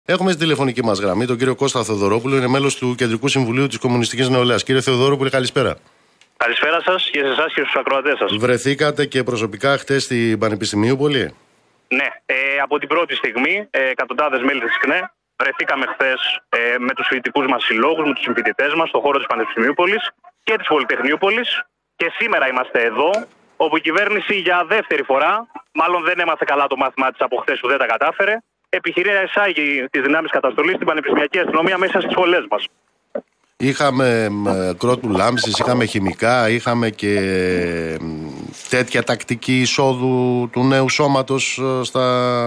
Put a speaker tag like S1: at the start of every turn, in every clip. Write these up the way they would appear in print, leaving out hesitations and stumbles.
S1: Έχουμε στη τηλεφωνική μας γραμμή τον κύριο Κώστα Θεοδωρόπουλο, είναι μέλος του Κεντρικού Συμβουλίου της Κομμουνιστικής Νεολαίας. Κύριε Θεοδωρόπουλε, καλησπέρα.
S2: Καλησπέρα σας και σε εσάς και στους ακροατές σας.
S1: Βρεθήκατε και προσωπικά χτες στην Πανεπιστημίουπολη?
S2: Ναι, από την πρώτη στιγμή, εκατοντάδες μέλη της ΚΝΕ, βρεθήκαμε χθες με τους φοιτητικούς μας συλλόγους, με τους συμφοιτητές μας, στον χώρο της Πανεπιστημίουπολης και της Πολυτεχνιούπολης. Και σήμερα είμαστε εδώ, όπου η κυβέρνηση για δεύτερη φορά, μάλλον δεν έμαθε καλά το μάθημά της από χθες που δεν τα κατάφερε, επιχειρεί να εισάγει τις δυνάμεις καταστολής στην πανεπιστημιακή αστυνομία μέσα στις σχολές μας.
S1: Είχαμε κρότου λάμψης, είχαμε χημικά, είχαμε και τέτοια τακτική εισόδου του νέου σώματος στα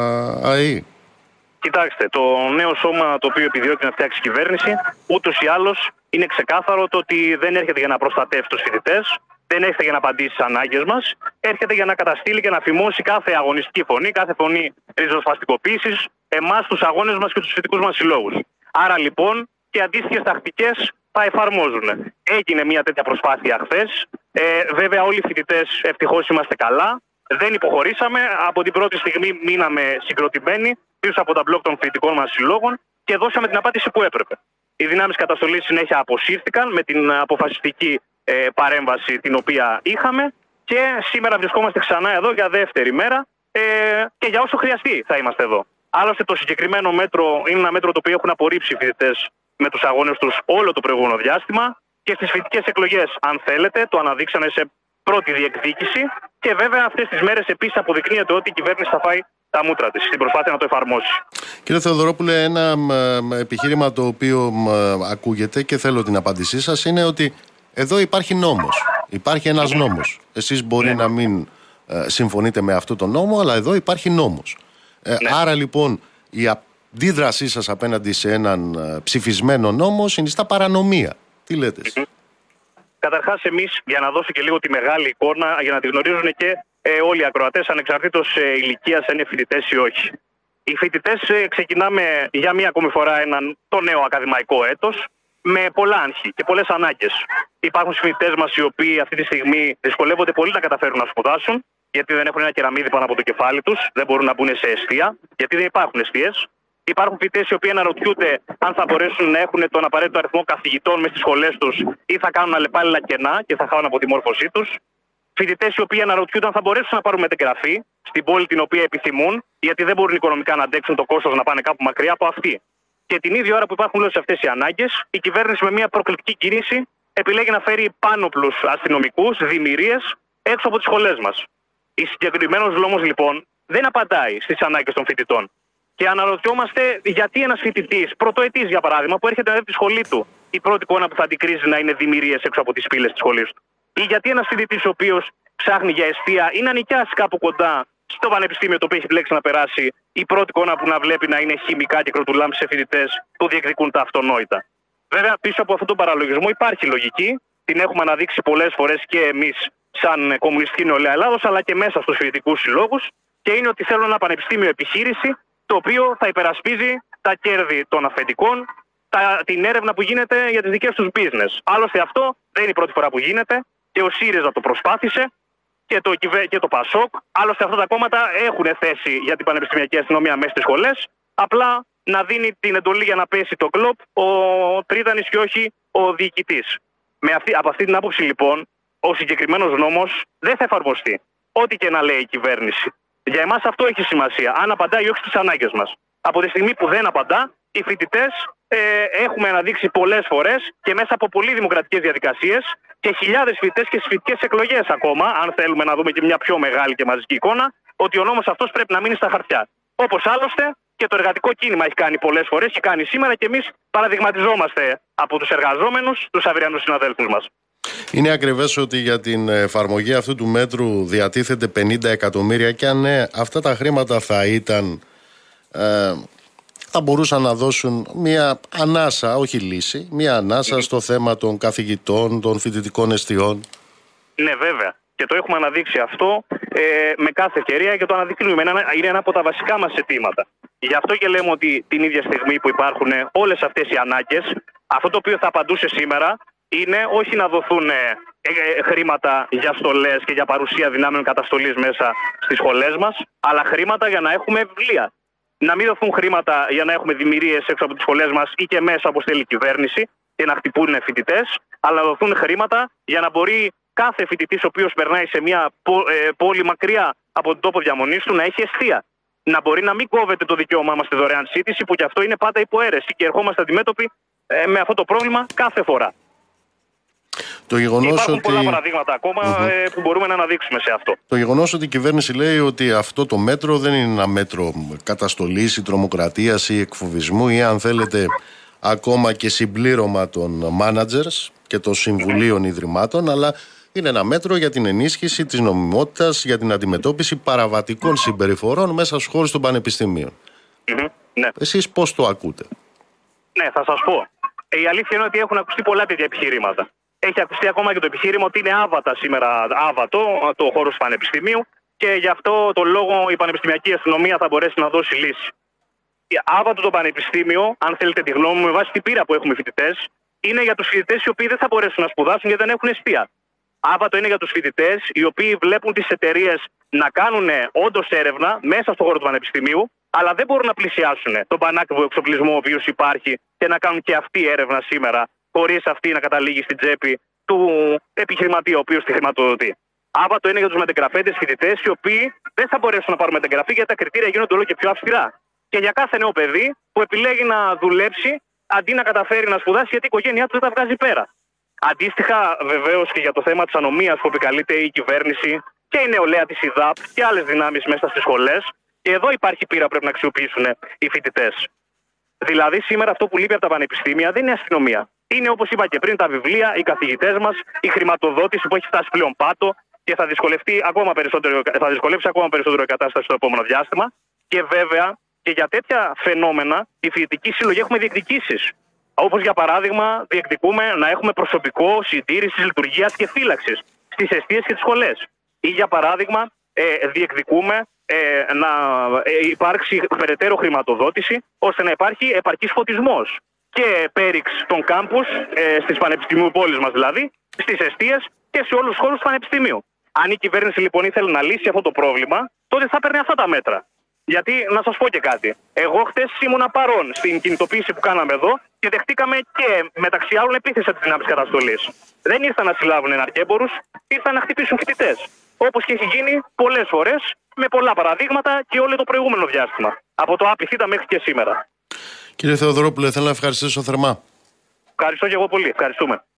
S1: ΑΕΗ.
S2: Κοιτάξτε, το νέο σώμα το οποίο επιδιώκει να φτιάξει η κυβέρνηση, ούτως ή άλλως είναι ξεκάθαρο το ότι δεν έρχεται για να προστατεύσει τους φοιτητές, δεν έρχεται για να απαντήσει στις ανάγκες μας, έρχεται για να καταστήλει και να φημώσει κάθε αγωνιστική φωνή, κάθε φωνή ριζοσπαστικοποίησης, εμάς, τους αγώνες μας και τους φοιτητικούς μας συλλόγους. Άρα λοιπόν και αντίστοιχες τακτικές θα εφαρμόζουν. Έγινε μια τέτοια προσπάθεια χθες. Βέβαια, όλοι οι φοιτητές ευτυχώς είμαστε καλά. Δεν υποχωρήσαμε. Από την πρώτη στιγμή μείναμε συγκροτημένοι πίσω από τα μπλοκ των φοιτητικών μας συλλόγων και δώσαμε την απάντηση που έπρεπε. Οι δυνάμεις καταστολής συνέχεια αποσύρθηκαν με την αποφασιστική παρέμβαση την οποία είχαμε και σήμερα βρισκόμαστε ξανά εδώ για δεύτερη μέρα και για όσο χρειαστεί θα είμαστε εδώ. Άλλωστε, το συγκεκριμένο μέτρο είναι ένα μέτρο το οποίο έχουν απορρίψει οι φοιτητές με τους αγώνες τους όλο το προηγούμενο διάστημα και στις φοιτητικές εκλογές, αν θέλετε, το αναδείξανε σε πρώτη διεκδίκηση και βέβαια αυτές τις μέρες επίσης αποδεικνύεται ότι η κυβέρνηση θα φάει τα μούτρα της στην προσπάθεια να το εφαρμόσει.
S1: Κύριε Θεοδωρόπουλε, ένα επιχείρημα το οποίο ακούγεται και θέλω την απάντησή σας είναι ότι εδώ υπάρχει νόμος. Υπάρχει ένας νόμος. Εσείς μπορεί να μην συμφωνείτε με αυτό το νόμο, αλλά εδώ υπάρχει νόμος. Άρα λοιπόν η αντίδρασή σας απέναντι σε έναν ψηφισμένο νόμο συνιστά παρανομία. Τι λέτε εσείς?
S2: Καταρχάς, εμείς, για να δώσω και λίγο τη μεγάλη εικόνα, για να τη γνωρίζουν και όλοι οι ακροατές, ανεξαρτήτως ηλικίας, αν είναι φοιτητές ή όχι. Οι φοιτητές ξεκινάμε για μία ακόμη φορά το νέο ακαδημαϊκό έτος με πολλά άγχη και πολλές ανάγκες. Υπάρχουν φοιτητές μας οι οποίοι αυτή τη στιγμή δυσκολεύονται πολύ να καταφέρουν να σπουδάσουν, γιατί δεν έχουν ένα κεραμίδι πάνω από το κεφάλι τους, δεν μπορούν να μπουν σε εστία, γιατί δεν υπάρχουν εστίες. Υπάρχουν φοιτητές οι οποίοι αναρωτιούνται αν θα μπορέσουν να έχουν τον απαραίτητο αριθμό καθηγητών μες στις σχολές τους ή θα κάνουν αλλεπάλληλα κενά και θα χάνουν από τη μόρφωσή τους. Φοιτητές οι οποίοι αναρωτιούνται αν θα μπορέσουν να πάρουν μετεγγραφή στην πόλη την οποία επιθυμούν, γιατί δεν μπορούν οικονομικά να αντέξουν το κόστος να πάνε κάπου μακριά από αυτή. Και την ίδια ώρα που υπάρχουν όλες αυτές οι ανάγκες, η κυβέρνηση με μια προκλητική κίνηση επιλέγει να φέρει πάνωπλους αστυνομικούς, δημιουργίες έξω από τις σχολές μας. Ο συγκεκριμένος νόμος λοιπόν δεν απαντάει στις ανάγκες των φοιτητών. Και αναρωτιόμαστε γιατί ένας φοιτητής, πρωτοετής για παράδειγμα, που έρχεται να δει τη σχολή του, η πρώτη εικόνα που θα αντικρίζει να είναι δημιουργίες έξω από τις πύλες της σχολής του. Ή γιατί ένας φοιτητής ο οποίος ψάχνει για εστία ή να νοικιάσει κάπου κοντά στο πανεπιστήμιο το οποίο έχει επιλέξει να περάσει, η πρώτη εικόνα που να βλέπει να είναι χημικά και κροτουλάμψη σε φοιτητές που διεκδικούν τα αυτονόητα. Βέβαια, πίσω από αυτόν τον παραλογισμό υπάρχει λογική. Την έχουμε αναδείξει πολλές φορές και εμείς, σαν Κομμουνιστική Νεολαία Ελλάδος, αλλά και μέσα στους φοιτητικούς συλλόγους. Και είναι ότι θέλουν ένα πανεπιστήμιο επιχείρηση, το οποίο θα υπερασπίζει τα κέρδη των αφεντικών, την έρευνα που γίνεται για τις δικές τους business. Άλλωστε, αυτό δεν είναι η πρώτη φορά που γίνεται και ο ΣΥΡΙΖΑ το προσπάθησε και το ΠΑΣΟΚ. Άλλωστε, αυτά τα κόμματα έχουν θέση για την πανεπιστημιακή αστυνομία μέσα στις σχολές. Απλά να δίνει την εντολή για να πέσει το κλοπ ο Τρίτανης και όχι ο διοικητής. Από αυτή την άποψη, λοιπόν, ο συγκεκριμένος νόμος δεν θα εφαρμοστεί. Ό,τι και να λέει η κυβέρνηση. Για εμάς αυτό έχει σημασία. Αν απαντάει ή όχι στις ανάγκες μας. Από τη στιγμή που δεν απαντά, οι φοιτητές έχουμε αναδείξει πολλές φορές και μέσα από πολύ δημοκρατικές διαδικασίες και χιλιάδες φοιτητές και στις φοιτητικές εκλογές ακόμα, αν θέλουμε να δούμε και μια πιο μεγάλη και μαζική εικόνα, ότι ο νόμος αυτός πρέπει να μείνει στα χαρτιά. Όπως άλλωστε και το εργατικό κίνημα έχει κάνει πολλές φορές και κάνει σήμερα και εμείς παραδειγματιζόμαστε από τους εργαζόμενους, τους αυριανούς συναδέλφους μας.
S1: Είναι ακριβές ότι για την εφαρμογή αυτού του μέτρου διατίθεται 50 εκατομμύρια και αν αυτά τα χρήματα θα ήταν, θα μπορούσαν να δώσουν μια ανάσα, όχι λύση, μια ανάσα στο θέμα των καθηγητών, των φοιτητικών εστιών. Ναι, βέβαια.
S2: Και το έχουμε αναδείξει αυτό με κάθε ευκαιρία και το αναδεικνύουμε. Είναι ένα από τα βασικά μας αιτήματα. Γι' αυτό και λέμε ότι την ίδια στιγμή που υπάρχουν όλες αυτές οι ανάγκες, αυτό το οποίο θα απαντούσε σήμερα είναι όχι να δοθούν χρήματα για στολές και για παρουσία δυνάμεων καταστολής μέσα στις σχολές μας, αλλά χρήματα για να έχουμε βιβλία. να μην δοθούν χρήματα για να έχουμε δημιουργίες έξω από τις σχολές μας ή και μέσα όπως θέλει η κυβέρνηση και να χτυπούν φοιτητές, αλλά να δοθούν χρήματα για να μπορεί κάθε φοιτητής ο οποίος περνάει σε μια πόλη μακριά από τον τόπο διαμονής του να έχει εστία. Να μπορεί να μην κόβεται το δικαίωμά μας στη δωρεάν σύντηση, που κι αυτό είναι πάντα υποαίρεση και ερχόμαστε αντιμέτωποι με αυτό το πρόβλημα κάθε φορά.
S1: Το γεγονός
S2: υπάρχουν
S1: ότι...
S2: πολλά παραδείγματα ακόμα που μπορούμε να αναδείξουμε σε αυτό.
S1: Το γεγονός ότι η κυβέρνηση λέει ότι αυτό το μέτρο δεν είναι ένα μέτρο καταστολής ή τρομοκρατίας ή εκφοβισμού ή αν θέλετε ακόμα και συμπλήρωμα των managers και των συμβουλίων ιδρυμάτων, αλλά είναι ένα μέτρο για την ενίσχυση της νομιμότητας, για την αντιμετώπιση παραβατικών συμπεριφορών μέσα στους χώρους των πανεπιστημίων.
S2: Ναι.
S1: Εσείς πώς το ακούτε?
S2: Ναι, θα σας πω. Η αλήθεια είναι ότι έχουν ακουστεί πολλά τέτοια επιχειρήματα. Έχει ακουστεί ακόμα και το επιχείρημα ότι είναι άβατο το χώρο του πανεπιστημίου και γι' αυτό το λόγο η πανεπιστημιακή αστυνομία θα μπορέσει να δώσει λύση. Άβατο το πανεπιστήμιο, αν θέλετε τη γνώμη μου, με βάση την πείρα που έχουμε οι φοιτητές, είναι για τους φοιτητές οι οποίοι δεν θα μπορέσουν να σπουδάσουν γιατί δεν έχουν εστία. Άβατο είναι για τους φοιτητές οι οποίοι βλέπουν τις εταιρείες να κάνουν όντως έρευνα μέσα στον χώρο του πανεπιστημίου, αλλά δεν μπορούν να πλησιάσουν τον πανάκριβο εξοπλισμό ο οποίος υπάρχει και να κάνουν και αυτή έρευνα σήμερα, χωρίς αυτή να καταλήγει στην τσέπη του επιχειρηματία ο οποίος τη χρηματοδοτεί. Άβατο είναι για τους μετεγραφέντες φοιτητές οι οποίοι δεν θα μπορέσουν να πάρουν μετεγραφή γιατί τα κριτήρια γίνονται όλο και πιο αυστηρά. Και για κάθε νέο παιδί που επιλέγει να δουλέψει αντί να καταφέρει να σπουδάσει γιατί η οικογένειά του δεν τα βγάζει πέρα. Αντίστοιχα, βεβαίως και για το θέμα της ανομίας που επικαλείται η κυβέρνηση και η νεολαία της ΙΔΑΠ και άλλες δυνάμεις μέσα στις σχολές, και εδώ υπάρχει πείρα πρέπει να αξιοποιήσουν οι φοιτητές. Δηλαδή, σήμερα αυτό που λείπει από τα πανεπιστήμια δεν είναι αστυνομία. Είναι, όπως είπα και πριν, τα βιβλία, οι καθηγητές μας, η χρηματοδότηση που έχει φτάσει πλέον πάτο και θα δυσκολεύσει ακόμα περισσότερο η κατάσταση στο επόμενο διάστημα. Και βέβαια, και για τέτοια φαινόμενα, οι φοιτητικοί σύλλογοι έχουμε διεκδικήσεις. Όπως για παράδειγμα, διεκδικούμε να έχουμε προσωπικό συντήρησης, λειτουργίας και φύλαξης στις εστίες και τις σχολές. Ή για παράδειγμα, διεκδικούμε να υπάρξει περαιτέρω χρηματοδότηση ώστε να υπάρχει επαρκής φωτισμός και πέριξ των κάμπους στις πανεπιστημίου πόλεις μας, δηλαδή στις εστίες και σε όλους τους χώρους του πανεπιστημίου. Αν η κυβέρνηση λοιπόν ήθελε να λύσει αυτό το πρόβλημα, τότε θα παίρνει αυτά τα μέτρα. Γιατί να σας πω και κάτι. Εγώ χτες ήμουνα παρόν στην κινητοποίηση που κάναμε εδώ και δεχτήκαμε και μεταξύ άλλων επίθεση από τις δυνάμεις καταστολής. Δεν ήρθαν να συλλάβουν εναρκέμπορους, ήρθαν να χτυπήσουν φοιτητές. Όπως και έχει γίνει πολλές φορές, με πολλά παραδείγματα και όλο το προηγούμενο διάστημα. Από το ΑΠΙΘ μέχρι και σήμερα.
S1: Κύριε Θεοδωρόπουλε, θέλω να ευχαριστήσω θερμά.
S2: Ευχαριστώ και εγώ πολύ. Ευχαριστούμε.